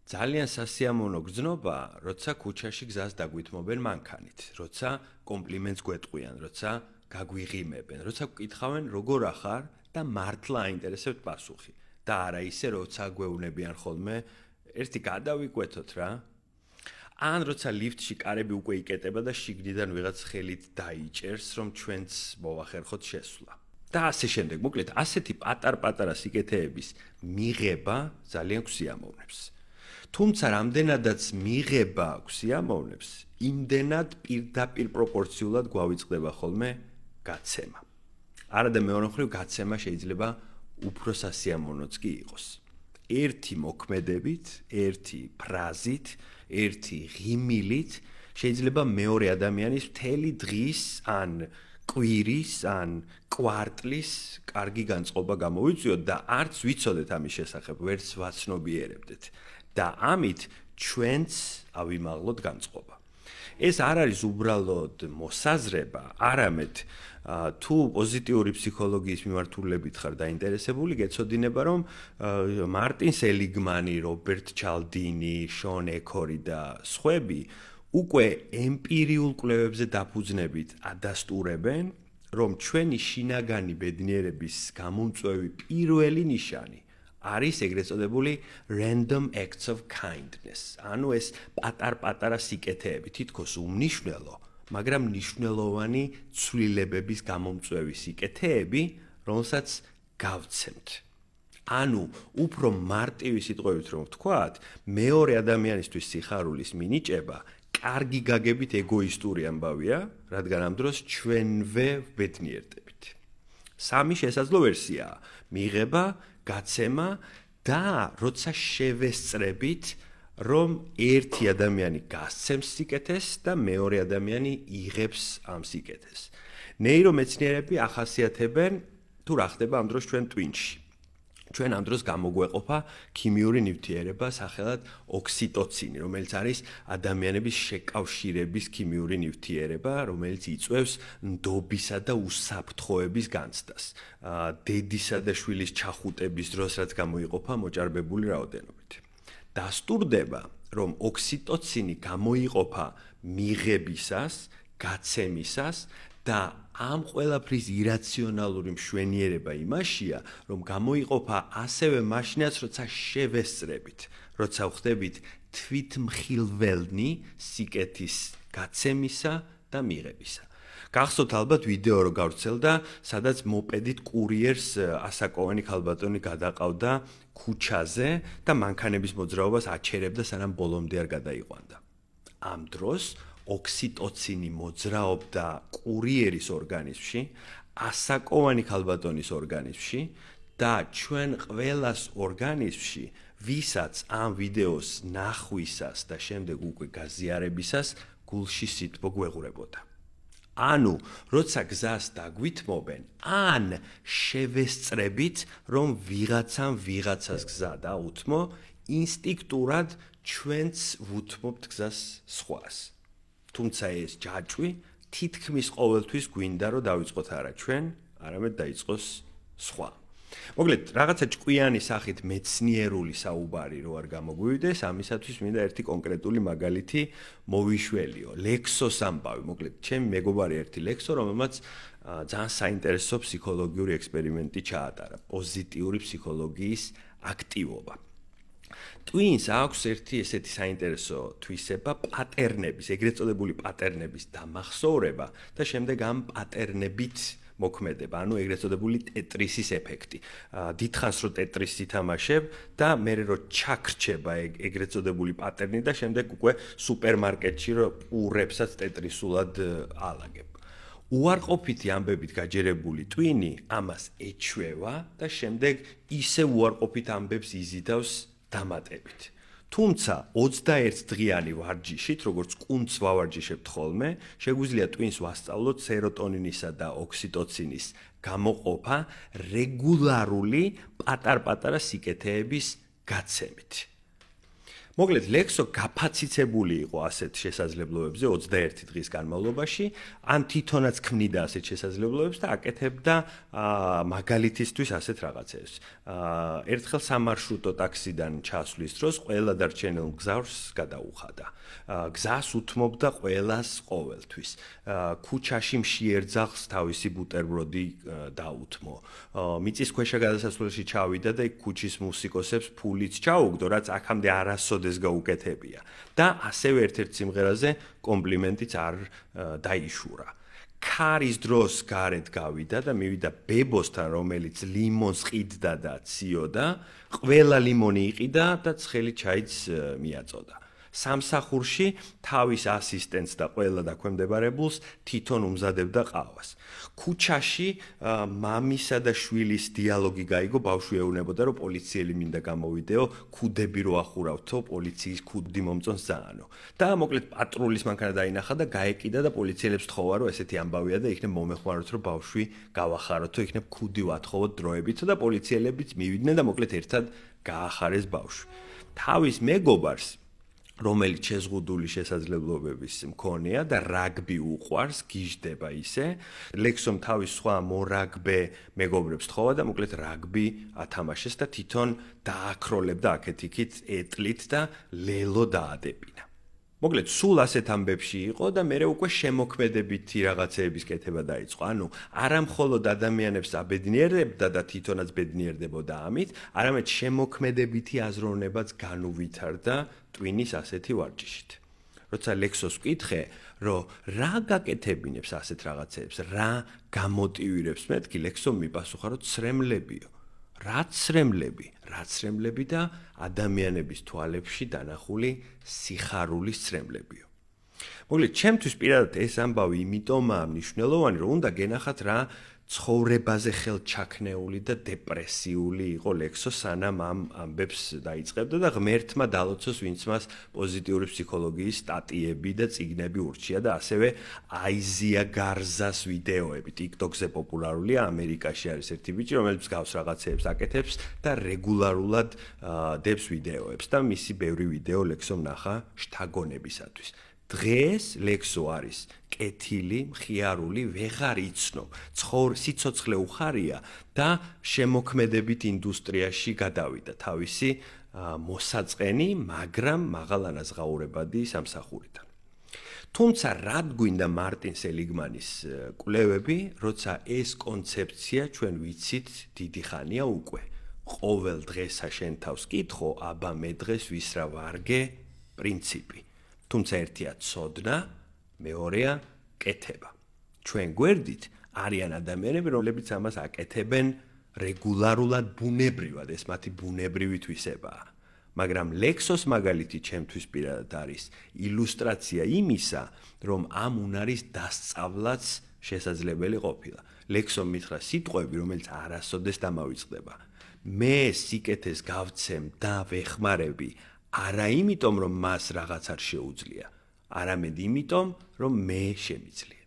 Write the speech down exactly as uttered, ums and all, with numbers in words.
ძალიან სასიამოვნო გრძნობა, როცა ქუჩაში გზას დაგვითმობენ მანქანით, როცა კომპლიმენტს გვეტყვიან, როცა გაგვიღიმებენ, როცა გკითხავენ როგორ ახარ და მართლა აინტერესებთ პასუხი. და არა ისე, როცა გვეუბნებიან ხოლმე, ერთი გადავიკვეთოთ რა. ან როცა ლიფტში კარები უკვე იკეტება და შიგნიდან ვიღაც ხელით დაიჭერს, რომ ჩვენც მოვახერხოთ შესვლა. და ასე შემდეგ. მოკლედ, ასეთი პატარ-პატარა სიკეთეების მიღება ძალიან გვსიამოვნებს. თუმცა რამდენადაც მიღება გვსიამოვნებს, იმდენად პირდაპირ პროპორციულად გვავიწყდება ხოლმე გაცემა. არა და მეორე მხრივ გაცემა შეიძლება უფრო სასიამოვნოც კი იყოს. ერთი მოქმედებით, ერთი ფრაზით, ერთი ღიმილით შეიძლება მეორე ადამიანის მთელი დღის ან კვირის ან კვარტლის კარგი განწყობა გამოვიწვიოთ და არც ვიცოდეთ ამის შესახებ, ვერც ვაცნობიერებდეთ. და ამით ჩვენც ავიმაღლოთ განწყობა. ეს არ არის უბრალოდ მოსაზრება, არამედ თუ პოზიტიური ფსიქოლოგიის მიმართულებით ხარ დაინტერესებული, გეცოდინება, რომ მარტინ სელიგმანი, რობერტ ჩალდინი, შონ ეკორი და სხვები უკვე ემპირიულ კვლევებზე დაფუძნებით ადასტურებენ, რომ ჩვენი შინაგანი ბედნიერების გამომწვევი პირველი ნიშანი არის ეგრეთ წოდებული random acts of kindness. ანუ ეს პატარ-პატარა სიკეთეები, თითქოს უმნიშვნელო, მაგრამ მნიშვნელოვანი ცვლილებების გამომწვევი სიკეთეები, რომელსაც გავცემთ. ანუ უფრო მარტივი სიტყვებით რომ ვთქვათ, მეორე ადამიანისთვის სიხარულის მინიჭება კარგი გაგებით ეგოისტური ამბავია, რადგან ამ დროს ჩვენვე ვბედნიერდებით. სამი შესაძლო ვერსიაა: მიღება, გაცემა და როცა შევესწრებით, რომ ერთი ადამიანი გასცემს სიკეთეს და მეორე ადამიანი იღებს ამ სიკეთეს. ნეირომეცნიერები ახასიათებენ თუ რა ხდება ამ დროს ჩვენ ტვინში. ჩვენ ამ დროს გამოგვეყოფა ქიმიური ნივთიერება სახელად ოქსიტოცინი, რომელიც არის ადამიანების შეკავშირების ქიმიური ნივთიერება, რომელიც იწვევს ნდობისა და უსაფრთხოების განცდას. დედისა და შვილის ჩახუტების დროს რაც გამოიყოფა მოჭარბებული რაოდენობით. დასტურდება, რომ ოქსიტოცინი გამოიყოფა მიღებისას, გაცემისას და ამ ყველაფრის ირაციონალური მშვენიერება იმაშია, რომ გამოიყოფა ასევე მაშინაც, როცა შევესწრებით, როცა ვხდებით თვითმხილველნი სიკეთის გაცემისა და მიღებისა. გახსოვთ ალბათ ვიდეო რო გავრცელდა, სადაც მოპედით კურიერს ასაკოვანი ქალბატონი გადაყავდა ქუჩაზე და მანქანების მოძრაობას აჩერებდა, სანამ ბოლომდე არ გადაიყვანდა. ამ დროს ოქსიტოცინი მოძრაობდა კურიერის ორგანიზმში, ასაკოვანი ქალბატონის ორგანიზმში და ჩვენ ყველას ორგანიზმში, ვისაც ამ ვიდეოს ნახვისას და შემდეგ უკვე გაზიარებისას გულში სითბო გვეღურებოდა. ანუ, როცა გზას დაგვითმობენ, ან შევესწრებით, რომ ვიღაცამ ვიღაცას გზა დაუთმო, ინსტინქტურად ჩვენც ვუთმობთ გზას სხვას. თუმცა ეს ჯაჭვი თითქმის ყოველთვის გვინდა რომ დავიწყოთ არა ჩვენ, არამედ დაიწყოს სხვა. მოკლედ, რაღაცა ჭკვიანი სახით მეცნიერული საუბარი რო არ გამოგვივიდეს, ამისათვის მინდა ერთი კონკრეტული მაგალითი მოვიშველიო. ლექსოს ამბავი, მოკლედ, ჩემი მეგობარი ერთი ლექსო, რომელმაც ძალიან საინტერესო ფსიქოლოგიური ექსპერიმენტი ჩაატარა, პოზიტიური ფსიქოლოგიის აქტივობა. ტვინს აქვს ერთი ესეთი საინტერესო თვისება პატერნების, ეგრეთ წოდებული პატერნების დამახსოვრება და შემდეგ ამ პატერნებით მოქმედება, ანუ ეგრეთ წოდებული ტეტრისის ეფექტი. დიდხანს რო ტეტრისს ითამაშებ და მერე რო ჩაქრჩება ეგრეთ წოდებული პატერნი და შემდეგ უკვე სუპერმარკეტში რო პურებსაც ტეტრისულად ალაგებ. უარყოფითი ამბებით გაჯერებული ტვინი ამას ეჩვევა და შემდეგ ისე უარყოფით ამბებს იზიდავს დამატებით. თუმცა ოცდაერთი დღიანი ვარჯიშით, როგორც კუნთს ვავარჯიშებთ ხოლმე, შეგვიძლია ტვინს ვასწავლოთ სეროტონინისა და ოქსიტოცინის გამოყოფა რეგულარული პატარ-პატარა სიკეთეების გაცემით. მოკლედ ლექსო გაფაციცებული იყო ასეთ შესაძლებლობებზე ოცდაერთი დღის განმავლობაში, ან თვითონაც ქმნიდა ასეთ შესაძლებლობებს და აკეთებდა მაგალითისთვის ასეთ რაღაცებს. ერთხელ სამარშრუტო ტაქსიდან ჩასვლის დროს ყველა დარჩენილ მგზავრს გადაუხადა. გზას უთმობდა ყველას ყოველთვის. ქუჩაში მშიერ ძაღლს თავისი ბუტერბროდი დაუთმო. მიწისქვეშა გადასასვლელში ჩავიდა და იქ ქუჩის მუსიკოსებს ფულიც ჩაუგდო, რაც აქამდე არასოდეს გაუკეთებია. და ასევე ერთ-ერთ სიმღერაზე კომპლიმენტიც არ დაიშურა. ქარის დროს გარეთ გავიდა და მივიდა ბებოსთან, რომელიც ლიმონს ყიდდა და ციოდა, ყველა ლიმონი იყიდა და ცხელი ჩაიც მიაწოდა. სამსახურში თავის ასისტენტს და ყველა დაქვემდებარებულს თვითონ უმზადებდა ყავას. ქუჩაში მამისა და შვილის დიალოგი გაიგო, ბავშვი ეუბნებოდა, რომ პოლიციელი მინდა გამოვიდეო, ქუდები რო ახურავთო, პოლიციის ქუდი მომწონს ძალიან. და მოკლედ პატრულის მანქანა დაინახა და გაეკიდა და პოლიციელებს თხოვა, რომ ესეთი ამბავია და იქნებ მომეხმაროთ, რომ ბავშვი გავახაროთო, იქნებ ქუდი ვათხოვოთ დროებით და პოლიციელებიც მივიდნენ და მოკლედ ერთად გაახარეს ბავშვი. თავის მეგობარს რომელიც შეზღუდული შესაძლებლობების მქონეა და რაგბი უყვარს, გიждდება ისე. ლექსომ თავის სხვა მორაგბე მეგობრებს თხოვა და მოკლედ რაგბი ათამაშეს და თვითონ დააქროლებდა აქეთ-იქით ეტლით და ლელო დაადებინა. მოკლედ სულ ასეთ ამბებში იყო და მე უკვე შემოქმედებითი რაღაცეების კეთება დაიწყო. ანუ არა მხოლოდ ადამიანებს აბედნიერებდა და თვითონაც ბედნიერდებოდა ამით, არამედ შემოქმედებითი აზროვნებაც განუვითარდა ტვინის ასეთი ვარჯიშით. როცა ლექსოს ვკითხე, რომ რა გაკეთებინებს ასეთ რაღაცეებს, რა გამოტივირებს მეთქი, ლექსომ მიპასუხა, რომ ცრემლებიო. რაც ცრემლები, რაც ცრემლები და ადამიანების თვალებში დანახული სიხარულის ცრემლებიო. მოკლედ, ჩემთვის პირადად ეს ამბავი იმიტომაა მნიშვნელოვანი, რომ უნდა გენახათ რა ცხოვრებაზე ხელჩაქნეული და დეპრესიული იყო ლექსო, სანამ ამ ამბებს დაიწყებდა და ღმერთმა დალოცოს, ვინც მას პოზიტიური ფსიქოლოგიის სტატიები და წიგნები ურჩია და ასევე აიზია გარზას ვიდეოები. TikTok-ზე პოპულარულია, ამერიკაში არის ერთი ბიჭი, რომელიც გავს რაღაცეებს აკეთებს და რეგულარულად დებს ვიდეოებს და მისი ბევრი ვიდეო ლექსომ ნახა შთაგონებისათვის. დღეს ლექსო არის კეთილი, მხიარული, ვეღარ იცნობ. სიცოცხლე უხარია და შემოქმედებით ინდუსტრიაში გადავიდა თავისი მოსაწყენი, მაგრამ მაღალანაზღაურებადი სამსახურიდან. თუმცა რად გვინდა მარტინ სელიგმანის კვლევები, როცა ეს კონცეფცია ჩვენ ვიცით დიდი ხანია უკვე. ყოველ დღესა შენ თავს კითხო, აბა მე დღეს ვის რა ვარგე პრინციპი. თუმცა ერთია ცოდნა, მეორეა კეთება. ჩვენ გვერდით არიან ადამიანები, რომლებიც ამას აკეთებენ რეგულარულად, ბუნებრივად, ეს მათი ბუნებრივი თვისებაა. მაგრამ ლექსოს მაგალითი ჩემთვის პირადად არის ილუსტრაცია იმისა, რომ ამ უნარის დასწავლაც შესაძლებელი ყოფილა. ლექსომ მითხრა სიტყვები, რომელიც არასოდეს დამავიწყდება. მე სიკეთეს გავცემ და ვეხმარები არა იმიტომ, რომ მას რაღაც არ შეუძლია, არამედ იმიტომ, რომ მე შემიძლია.